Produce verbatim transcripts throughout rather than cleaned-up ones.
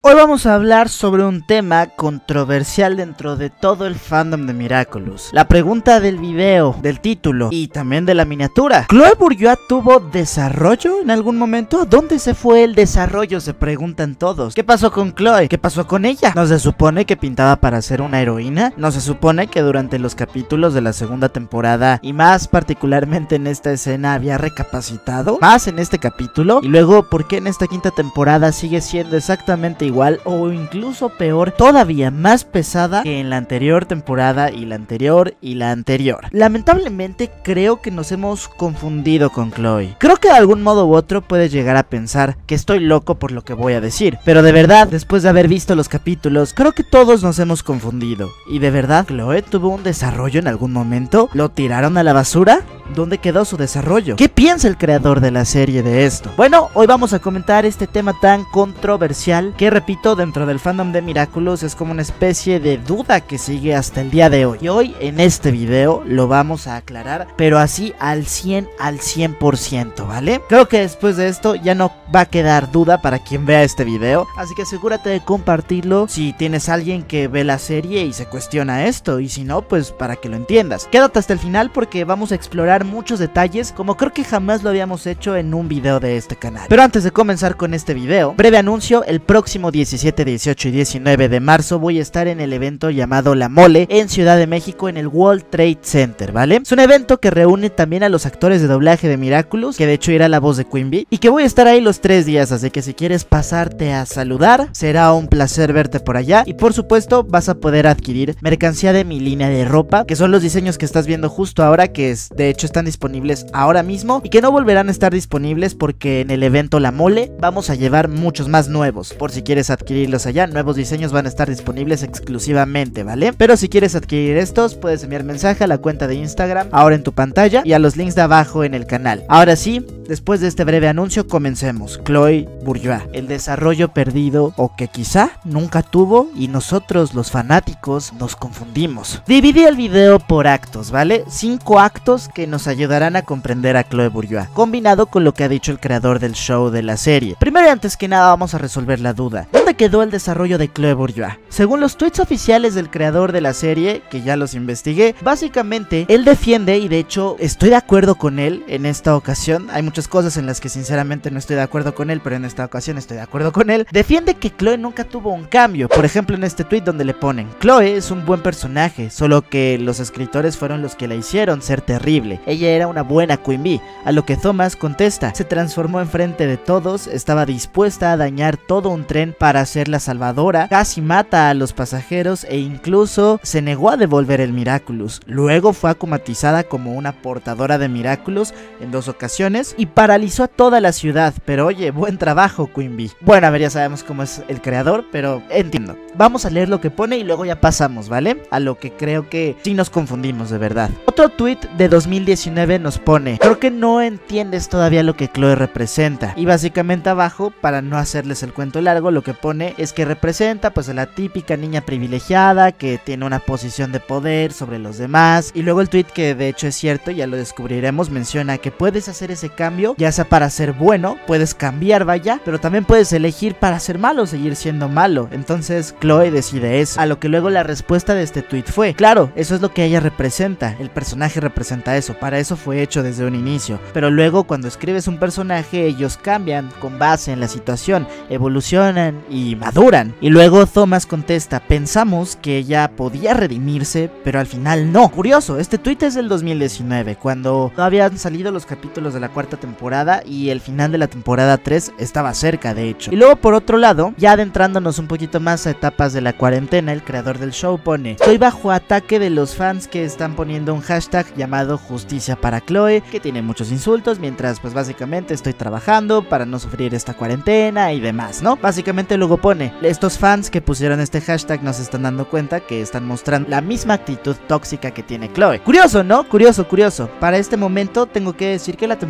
Hoy vamos a hablar sobre un tema controversial dentro de todo el fandom de Miraculous. La pregunta del video, del título y también de la miniatura. ¿Chloe Bourgeois tuvo desarrollo en algún momento? ¿Dónde se fue el desarrollo? Se preguntan todos. ¿Qué pasó con Chloe? ¿Qué pasó con ella? ¿No se supone que pintaba para ser una heroína? ¿No se supone que durante los capítulos de la segunda temporada y más particularmente en esta escena había recapacitado? Más en este capítulo. Y luego, ¿por qué en esta quinta temporada sigue siendo exactamente igual? Igual o incluso peor, todavía más pesada que en la anterior temporada y la anterior y la anterior? Lamentablemente creo que nos hemos confundido con Chloe. Creo que de algún modo u otro puedes llegar a pensar que estoy loco por lo que voy a decir, pero de verdad, después de haber visto los capítulos, creo que todos nos hemos confundido. Y de verdad, ¿Chloe tuvo un desarrollo en algún momento? ¿Lo tiraron a la basura? ¿Dónde quedó su desarrollo? ¿Qué piensa el creador de la serie de esto? Bueno, hoy vamos a comentar este tema tan controversial que, repito, dentro del fandom de Miraculous es como una especie de duda que sigue hasta el día de hoy. Y hoy en este video lo vamos a aclarar, pero así al cien, al cien por ciento, ¿vale? Creo que después de esto ya no va a quedar duda para quien vea este video, así que asegúrate de compartirlo si tienes alguien que ve la serie y se cuestiona esto, y si no, pues para que lo entiendas. Quédate hasta el final porque vamos a explorar muchos detalles como creo que jamás lo habíamos hecho en un video de este canal. Pero antes de comenzar con este video, breve anuncio: el próximo diecisiete, dieciocho y diecinueve de marzo voy a estar en el evento llamado La Mole en Ciudad de México, en el World Trade Center, ¿vale? Es un evento que reúne también a los actores de doblaje de Miraculous, que de hecho irá la voz de Queen Bee, y que voy a estar ahí los tres días, así que si quieres pasarte a saludar, será un placer verte por allá. Y por supuesto vas a poder adquirir mercancía de mi línea de ropa, que son los diseños que estás viendo justo ahora, que es, de hecho están disponibles ahora mismo y que no volverán a estar disponibles porque en el evento La Mole vamos a llevar muchos más nuevos. Por si quieres adquirirlos allá, nuevos diseños van a estar disponibles exclusivamente, ¿vale? Pero si quieres adquirir estos, puedes enviar mensaje a la cuenta de Instagram ahora en tu pantalla y a los links de abajo en el canal. Ahora sí, después de este breve anuncio, comencemos. Chloe Bourgeois, el desarrollo perdido o que quizá nunca tuvo y nosotros los fanáticos nos confundimos. Dividí el video por actos, ¿vale? Cinco actos que nos ayudarán a comprender a Chloe Bourgeois, combinado con lo que ha dicho el creador del show de la serie. Primero y antes que nada vamos a resolver la duda: ¿dónde quedó el desarrollo de Chloe Bourgeois? Según los tweets oficiales del creador de la serie, que ya los investigué, básicamente él defiende, y de hecho estoy de acuerdo con él en esta ocasión. Hay muchas cosas en las que sinceramente no estoy de acuerdo con él, pero en esta ocasión estoy de acuerdo con él. Defiende que Chloe nunca tuvo un cambio. Por ejemplo, en este tweet donde le ponen: Chloe es un buen personaje, solo que los escritores fueron los que la hicieron ser terrible. Ella era una buena Queen Bee. A lo que Thomas contesta: se transformó enfrente de todos, estaba dispuesta a dañar todo un tren para ser la salvadora, casi mata a los pasajeros e incluso se negó a devolver el Miraculous. Luego fue acumatizada como una portadora de Miraculous en dos ocasiones y paralizó a toda la ciudad. Pero oye, buen trabajo, Queen Bee. Bueno, a ver, ya sabemos cómo es el creador, pero entiendo. Vamos a leer lo que pone y luego ya pasamos, ¿vale? A lo que creo que sí nos confundimos de verdad. Otro tweet de dos mil diecinueve nos pone: creo que no entiendes todavía lo que Chloe representa. Y básicamente abajo, para no hacerles el cuento largo, lo que pone es que representa pues a la típica niña privilegiada que tiene una posición de poder sobre los demás. Y luego el tweet, que de hecho es cierto, ya lo descubriremos, menciona que puedes hacer ese cambio, ya sea para ser bueno, puedes cambiar, vaya, pero también puedes elegir para ser malo, seguir siendo malo. Entonces Chloe decide eso. A lo que luego la respuesta de este tweet fue: claro, eso es lo que ella representa, el personaje representa eso, para eso fue hecho desde un inicio. Pero luego cuando escribes un personaje, ellos cambian con base en la situación, evolucionan y maduran. Y luego Thomas contesta: pensamos que ella podía redimirse, pero al final no. Curioso, este tweet es del dos mil diecinueve, cuando no habían salido los capítulos de la cuarta temporada y el final de la temporada tres estaba cerca, de hecho. Y luego por otro lado, ya adentrándonos un poquito más a etapas de la cuarentena, el creador del show pone: estoy bajo ataque de los fans que están poniendo un hashtag llamado justicia para Chloe, que tiene muchos insultos, mientras pues básicamente estoy trabajando para no sufrir esta cuarentena y demás, ¿no? Básicamente luego pone: estos fans que pusieron este hashtag no se están dando cuenta que están mostrando la misma actitud tóxica que tiene Chloe. Curioso, ¿no? Curioso, curioso. Para este momento tengo que decir que la temporada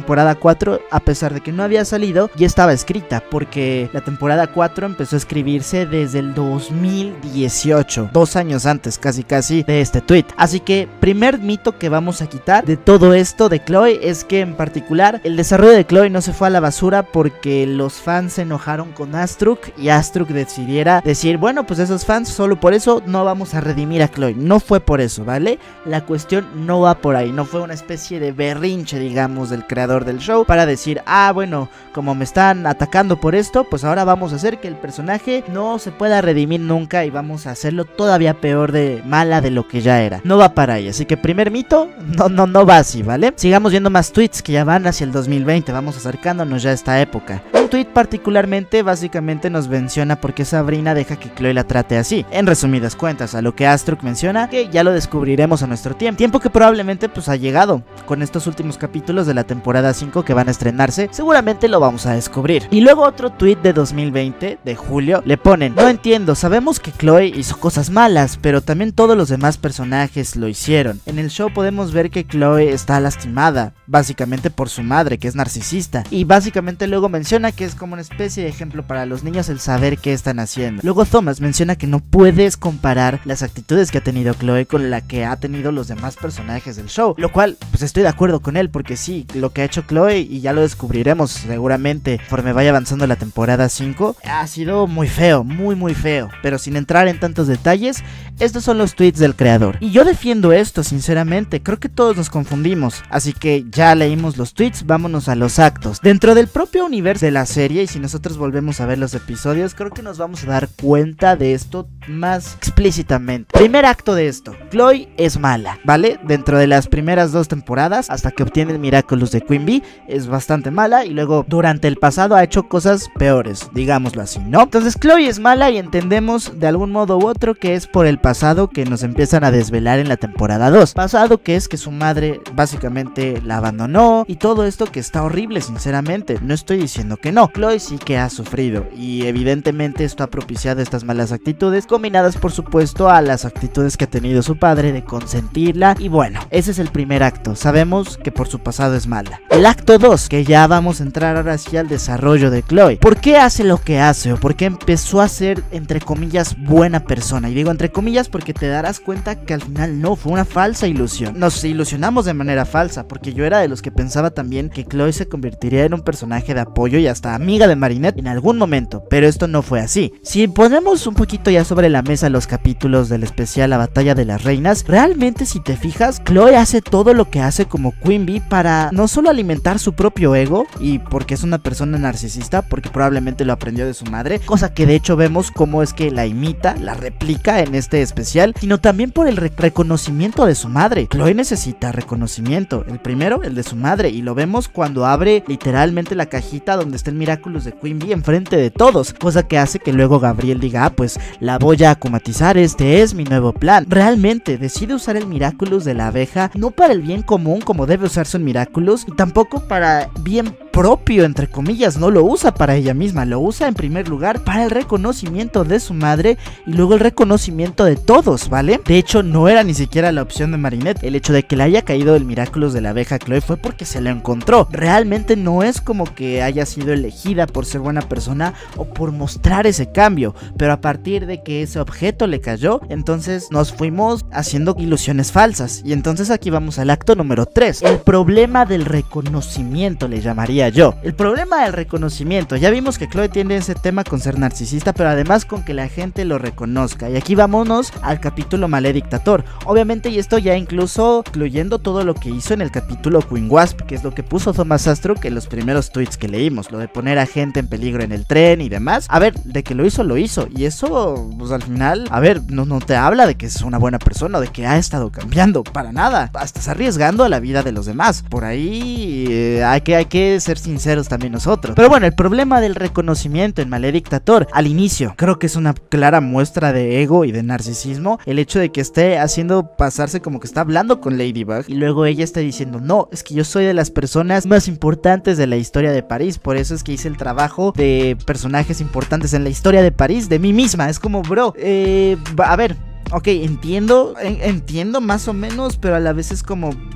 cuatro, a pesar de que no había salido, ya estaba escrita, porque la temporada cuatro empezó a escribirse desde el dos mil dieciocho, dos años antes casi casi de este tweet. Así que primer mito que vamos a quitar de todo esto de Chloe es que en particular el desarrollo de Chloe no se fue a la basura porque los fans se enojaron con Astruk y Astruk decidiera decir, bueno, pues esos fans solo por eso no vamos a redimir a Chloe. No fue por eso, ¿vale? La cuestión no va por ahí, no fue una especie de berrinche, digamos, del creador del show para decir, ah, bueno, como me están atacando por esto, pues ahora vamos a hacer que el personaje no se pueda redimir nunca y vamos a hacerlo todavía peor de mala de lo que ya era. No va para ahí, así que primer mito, no, no, no va así, ¿vale? Sigamos viendo más tweets que ya van hacia el dos mil veinte, vamos acercándonos ya a esta época. Un tweet particularmente básicamente nos menciona por qué Sabrina deja que Chloe la trate así. En resumidas cuentas, a lo que Astruk menciona, que ya lo descubriremos a nuestro tiempo. Tiempo que probablemente pues ha llegado. Con estos últimos capítulos de la temporada cinco que van a estrenarse, seguramente lo vamos a descubrir. Y luego otro tweet de dos mil veinte, de julio, le ponen, no entiendo, sabemos que Chloe hizo cosas malas, pero también todos los demás personajes lo hicieron. En el show podemos ver que Chloe está lastimada, básicamente por su madre, que es narcisista. Y básicamente luego menciona que es como una especie de ejemplo para los niños el saber qué están haciendo. Luego Thomas menciona que no puedes comparar las actitudes que ha tenido Chloe con la que ha tenido los demás personajes del show, lo cual pues estoy de acuerdo con él, porque sí, lo que ha hecho Chloe, y ya lo descubriremos seguramente conforme vaya avanzando la temporada cinco, ha sido muy feo, muy muy feo. Pero sin entrar en tantos detalles, estos son los tweets del creador. Y yo defiendo esto sinceramente, creo que todos nos confundimos, así que ya leímos los tweets, vámonos a los actos. Dentro del propio universo de la serie, y si nosotros volvemos a ver los episodios, creo que nos vamos a dar cuenta de esto más explícitamente. Primer acto de esto, Chloe es mala, ¿vale? Dentro de las primeras dos temporadas, hasta que obtiene el Miraculous de Queen Bee, es bastante mala, y luego durante el pasado ha hecho cosas peores, digámoslo así, ¿no? Entonces Chloe es mala y entendemos de algún modo u otro que es por el pasado que nos empiezan a desvelar en la temporada dos. Pasado que es que su madre básicamente la abandonó y todo esto que está horrible, sinceramente, no estoy diciendo que no. Chloe sí que ha sufrido y evidentemente esto ha propiciado estas malas actitudes, combinadas por supuesto a las actitudes que ha tenido su padre de consentirla. Y bueno, ese es el primer acto, sabemos que por su pasado es mala. El acto dos, que ya vamos a entrar ahora hacia el desarrollo de Chloe. ¿Por qué hace lo que hace o por qué empezó a ser entre comillas buena persona? Y digo entre comillas porque te darás cuenta que al final no, fue una falsa ilusión. Nos ilusionamos de manera falsa, porque yo era de los que pensaba también que Chloe se convertiría en un personaje de apoyo y hasta amiga de Marinette en algún momento, pero esto no fue así. Si ponemos un poquito ya sobre la mesa los capítulos del especial La Batalla de las Reinas, realmente si te fijas, Chloe hace todo lo que hace como Queen Bee para no solo alimentar su propio ego, y porque es una persona narcisista, porque probablemente lo aprendió de su madre, cosa que de hecho vemos cómo es que la imita, la replica en este especial, sino también por el re reconocimiento de su madre. Chloe necesita reconocimiento, el primero, el de su madre, y lo vemos cuando abre literalmente la cajita donde está el Miraculous de Queen Bee enfrente de todos, cosa que hace que luego Gabriel diga, ah, pues la voy a akumatizar, este es mi nuevo plan. Realmente decide usar el Miraculous de la abeja no para el bien común como debe usarse un Miraculous, y tampoco para bien propio, entre comillas, no lo usa para ella misma, lo usa en primer lugar para el reconocimiento de su madre y luego el reconocimiento de todos, ¿vale? De hecho, no era ni siquiera la opción de Marinette. El hecho de que le haya caído el Miraculous de la abeja a Chloe fue porque se lo encontró. Realmente no es como que haya sido elegida por ser buena persona o por mostrar ese cambio, pero a partir de que ese objeto le cayó, entonces nos fuimos haciendo ilusiones falsas. Y entonces aquí vamos al acto número tres, el problema del reconocimiento, le llamaría yo. El problema del reconocimiento, ya vimos que Chloe tiene ese tema con ser narcisista, pero además con que la gente lo reconozca. Y aquí vámonos al capítulo Maledictator, obviamente, y esto ya incluso incluyendo todo lo que hizo en el capítulo Queen Wasp, que es lo que puso Thomas Astruk en los primeros tweets que leímos, lo de poner a gente en peligro en el tren y demás. A ver, de que lo hizo, lo hizo, y eso pues al final, a ver, no, no te habla de que es una buena persona o de que ha estado cambiando, para nada, hasta está arriesgando a la vida de los demás. Por ahí eh, hay que, hay que ser sinceros también nosotros. Pero bueno, el problema del reconocimiento en Maledictator, al inicio, creo que es una clara muestra de ego y de narcisismo, el hecho de que esté haciendo pasarse como que está hablando con Ladybug y luego ella está diciendo, no, es que yo soy de las personas más importantes de la historia de París, por eso es que hice el trabajo de personajes importantes en la historia de París, de mí misma. Es como, bro, eh, a ver, ok, entiendo, en, entiendo más o menos, pero a la vez es como,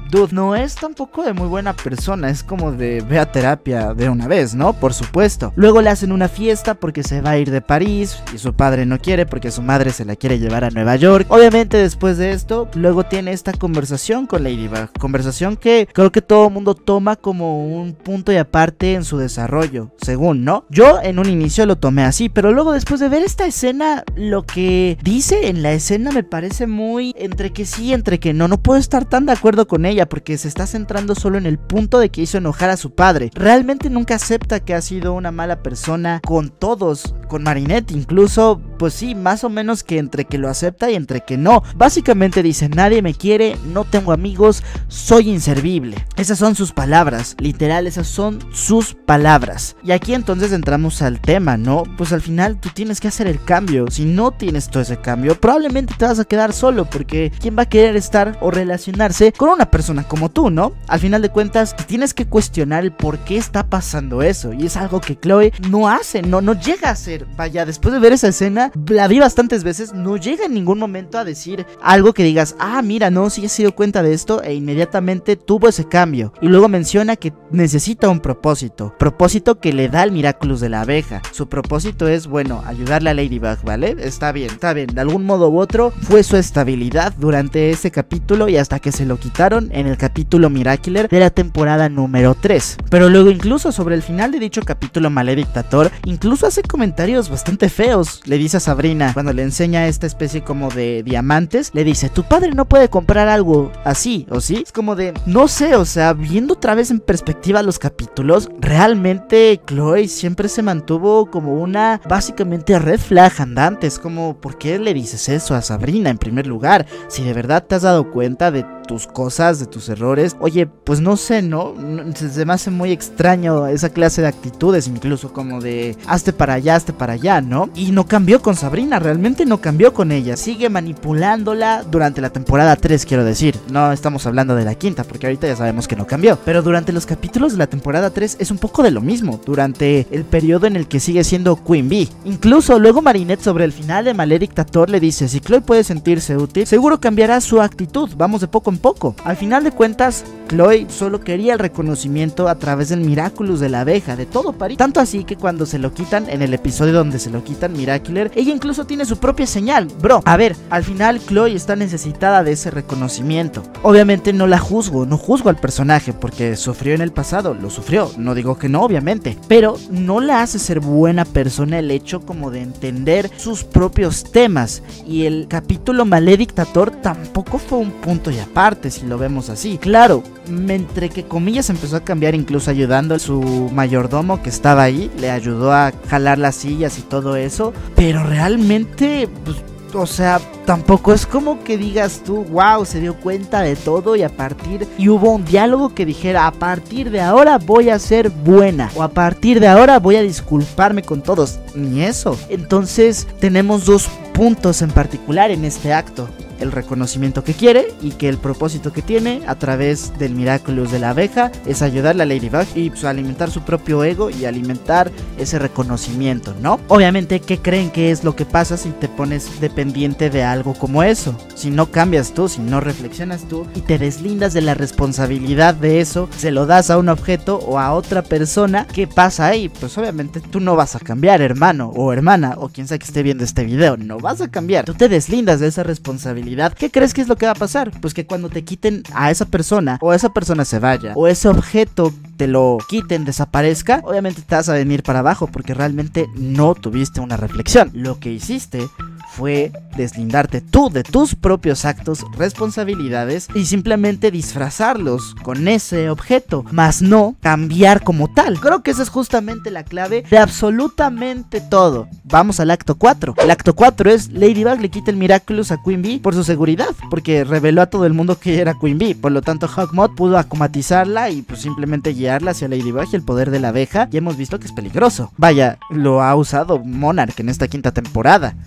dude, no es tampoco de muy buena persona, es como de ve a terapia de una vez, ¿no? Por supuesto. Luego le hacen una fiesta porque se va a ir de París y su padre no quiere porque su madre se la quiere llevar a Nueva York. Obviamente después de esto, luego tiene esta conversación con Ladybug, conversación que creo que todo el mundo toma como un punto y aparte en su desarrollo, según, ¿no? Yo en un inicio lo tomé así, pero luego después de ver esta escena, lo que dice en la escena me parece muy entre que sí, entre que no. No puedo estar tan de acuerdo con ella porque se está centrando solo en el punto de que hizo enojar a su padre. Realmente nunca acepta que ha sido una mala persona con todos, con Marinette incluso, pues sí, más o menos que entre que lo acepta y entre que no. Básicamente dice, nadie me quiere, no tengo amigos, soy inservible. Esas son sus palabras, literal, esas son sus palabras. Y aquí entonces entramos al tema, ¿no? Pues al final tú tienes que hacer el cambio. Si no tienes todo ese cambio, probablemente te vas a quedar solo, porque ¿quién va a querer estar o relacionarse con una persona como tú, no? Al final de cuentas, tienes que cuestionar el por qué está pasando eso, y es algo que Chloe no hace, no, no llega a hacer. Vaya, después de ver esa escena, la vi bastantes veces, no llega en ningún momento a decir algo que digas, ah, mira, no, sí se dio cuenta de esto, e inmediatamente tuvo ese cambio. Y luego menciona que necesita un propósito, propósito que le da el Miraculous de la abeja. Su propósito es, bueno, ayudarle a Ladybug, ¿vale? Está bien, está bien, de algún modo u otro fue su estabilidad durante ese capítulo y hasta que se lo quitaron en el capítulo Miracular de la temporada número tres. Pero luego incluso sobre el final de dicho capítulo Maledictator, incluso hace comentarios bastante feos. Le dice a Sabrina, cuando le enseña esta especie como de diamantes, le dice, tu padre no puede comprar algo así, ¿o sí? Es como de, no sé, o sea, viendo otra vez en perspectiva los capítulos, realmente Chloe siempre se mantuvo como una, básicamente red flag andante. Es como, ¿por qué le dices eso a Sabrina en primer lugar? Si de verdad te has dado cuenta de tus cosas, de tus errores, oye, pues no sé, ¿no? Se me hace muy extraño esa clase de actitudes, incluso como de hazte para allá, hazte para allá, ¿no? Y no cambió con Sabrina, realmente no cambió con ella, sigue manipulándola durante la temporada tres, quiero decir, no estamos hablando de la quinta, porque ahorita ya sabemos que no cambió, pero durante los capítulos de la temporada tres es un poco de lo mismo, durante el periodo en el que sigue siendo Queen Bee. Incluso luego Marinette sobre el final de Maledictator le dice, si Chloe puede sentirse útil, seguro cambiará su actitud, vamos de poco en poco. Al final de cuentas, Chloe solo quería el reconocimiento a través del Miraculous de la abeja, de todo París. Tanto así que cuando se lo quitan, en el episodio donde se lo quitan Miracular, ella incluso tiene su propia señal. Bro, a ver, al final Chloe está necesitada de ese reconocimiento. Obviamente no la juzgo, no juzgo al personaje, porque sufrió en el pasado, lo sufrió, no digo que no, obviamente, pero no la hace ser buena persona el hecho como de entender sus propios temas. Y el capítulo Maledictator tampoco fue un punto y aparte, si lo vemos así. Claro, entre que comillas empezó a cambiar, incluso ayudando a su mayordomo que estaba ahí, le ayudó a jalar las sillas y todo eso, pero realmente, pues, o sea, tampoco es como que digas tú, wow, se dio cuenta de todo y a partir, y hubo un diálogo que dijera, a partir de ahora voy a ser buena, o a partir de ahora voy a disculparme con todos, ni eso. Entonces tenemos dos puntos en particular en este acto: el reconocimiento que quiere y que el propósito que tiene a través del Miraculous de la abeja es ayudarle a Ladybug y pues, alimentar su propio ego y alimentar ese reconocimiento, ¿no? Obviamente, ¿qué creen que es lo que pasa si te pones dependiente de algo como eso? Si no cambias tú, si no reflexionas tú y te deslindas de la responsabilidad de eso, se lo das a un objeto o a otra persona, ¿qué pasa ahí? Pues obviamente tú no vas a cambiar, hermano o hermana, o quien sea que esté viendo este video, no vas a cambiar. Tú te deslindas de esa responsabilidad. ¿Qué crees que es lo que va a pasar? Pues que cuando te quiten a esa persona, o esa persona se vaya, o ese objeto te lo quiten, desaparezca, obviamente te vas a venir para abajo porque realmente no tuviste una reflexión. Lo que hiciste fue deslindarte tú de tus propios actos, responsabilidades y simplemente disfrazarlos con ese objeto, más no cambiar como tal. Creo que esa es justamente la clave de absolutamente todo. Vamos al acto cuatro. El acto cuatro es Ladybug le quita el Miraculous a Queen Bee por su seguridad, porque reveló a todo el mundo que era Queen Bee. Por lo tanto, Hawkmoth pudo acomatizarla y pues simplemente guiarla hacia Ladybug y el poder de la abeja, y hemos visto que es peligroso. Vaya, lo ha usado Monarch en esta quinta temporada. Y cuando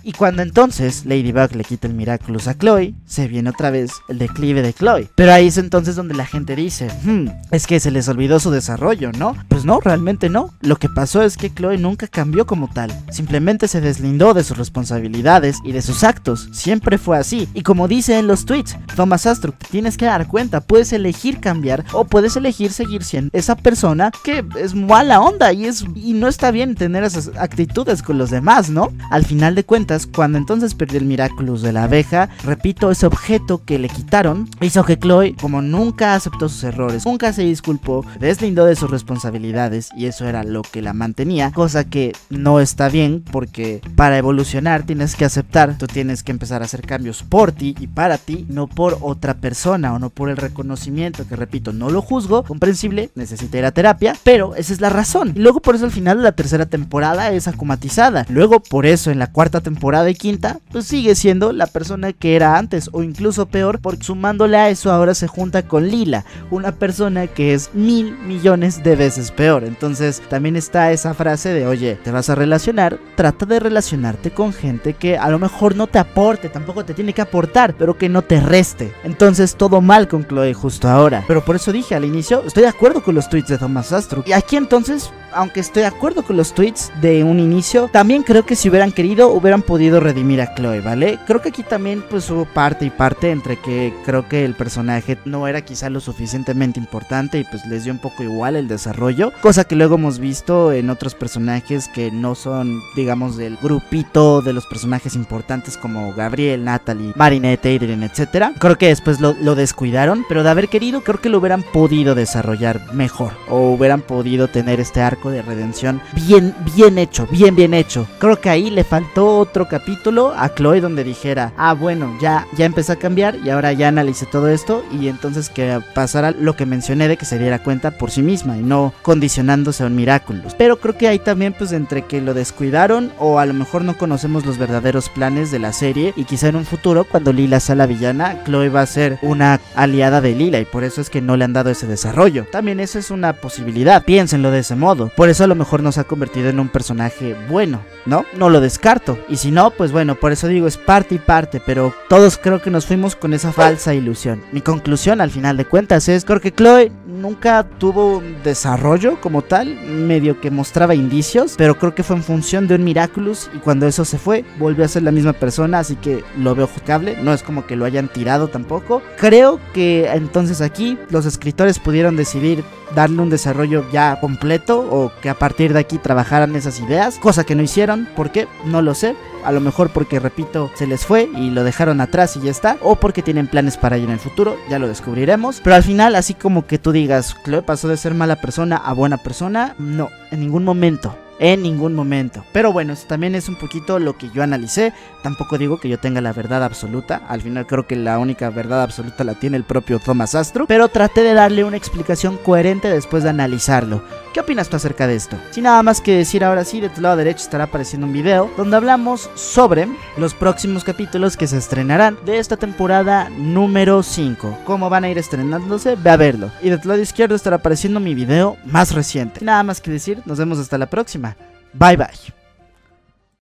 entonces Ladybug le quita el Miraculous a Chloe, se viene otra vez el declive de Chloe. Pero ahí es entonces donde la gente dice, hmm, es que se les olvidó su desarrollo, ¿no? Pues no, realmente no. Lo que pasó es que Chloe nunca cambió como tal, simplemente se deslindó de sus responsabilidades y de sus actos, siempre fue así. Y como dice en los tweets Thomas Astruc, te tienes que dar cuenta, puedes elegir cambiar o puedes elegir seguir siendo esa persona que es mala onda y, es, y no está bien tener esas actitudes con los demás, ¿no? Al final de cuentas, cuando entonces perdió el Miraculous de la abeja, repito, ese objeto que le quitaron hizo que Chloe, como nunca aceptó sus errores, nunca se disculpó, deslindó de sus responsabilidades y eso era lo que la mantenía, cosa que no está bien porque para evolucionar tienes que aceptar, tú tienes que empezar a hacer cambios por ti y para ti, no por otra persona o no por el reconocimiento, que repito, no lo juzgo, comprensible, necesita ir a terapia, pero esa es la razón. Y luego por eso al final de la tercera temporada es akumatizada, luego por eso en la cuarta temporada y quinta pues sigue siendo la persona que era antes o incluso peor, porque sumándole a eso ahora se junta con Lila, una persona que es mil millones de veces peor. Entonces también está esa frase de oye, te vas a relacionar, trata de relacionarte con gente que a lo mejor no te aporte, tampoco te tiene que aportar, pero que no te reste. Entonces todo mal con Chloe justo ahora, pero por eso dije al inicio, estoy de acuerdo con los tweets de Thomas Astruc, y aquí entonces, aunque estoy de acuerdo con los tweets de un inicio, también creo que si hubieran querido hubieran podido redimir a Chloe, ¿vale? Creo que aquí también pues hubo parte y parte entre que creo que el personaje no era quizá lo suficientemente importante y pues les dio un poco igual el desarrollo, cosa que luego hemos visto en otros personajes que no son, digamos, del grupito de los personajes importantes como Gabriel, Natalie, Marinette, Adrien, etcétera. Creo que después lo, lo descuidaron, pero de haber querido creo que lo hubieran podido desarrollar mejor o hubieran podido tener este arco de redención bien, bien hecho, bien, bien hecho. Creo que ahí le faltó otro capítulo a Chloe donde dijera, ah bueno, ya, ya empecé a cambiar y ahora ya analicé todo esto, y entonces que pasara lo que mencioné de que se diera cuenta por sí misma y no condicionándose a un Miraculous. Pero creo que ahí también pues entre que lo descuidaron o a lo mejor no conocemos los verdaderos planes de la serie y quizá en un futuro cuando Lila sea la villana, Chloe va a ser una aliada de Lila y por eso es que no le han dado ese desarrollo. También eso es una posibilidad, piénsenlo de ese modo. Por eso a lo mejor no se ha convertido en un personaje bueno, ¿no? No lo descarto. Y si no, pues bueno, por eso digo, es parte y parte, pero todos creo que nos fuimos con esa falsa ilusión. Mi conclusión al final de cuentas es, creo que Chloe nunca tuvo un desarrollo como tal, medio que mostraba indicios, pero creo que fue en función de un Miraculous y cuando eso se fue, volvió a ser la misma persona, así que lo veo juzgable, no es como que lo hayan tirado tampoco. Creo que entonces aquí los escritores pudieron decidir darle un desarrollo ya completo o que a partir de aquí trabajaran esas ideas, cosa que no hicieron. ¿Por qué? No lo sé. A lo mejor porque, repito, se les fue y lo dejaron atrás y ya está, o porque tienen planes para ello en el futuro, ya lo descubriremos. Pero al final, así como que tú digas, Chloe pasó de ser mala persona a buena persona, no, en ningún momento. En ningún momento. Pero bueno, eso también es un poquito lo que yo analicé. Tampoco digo que yo tenga la verdad absoluta. Al final creo que la única verdad absoluta la tiene el propio Thomas Astruc, pero traté de darle una explicación coherente después de analizarlo. ¿Qué opinas tú acerca de esto? Sin nada más que decir, ahora sí, de tu lado derecho estará apareciendo un video donde hablamos sobre los próximos capítulos que se estrenarán de esta temporada número cinco. ¿Cómo van a ir estrenándose? Ve a verlo. Y de tu lado izquierdo estará apareciendo mi video más reciente. Sin nada más que decir, nos vemos hasta la próxima. Bye bye.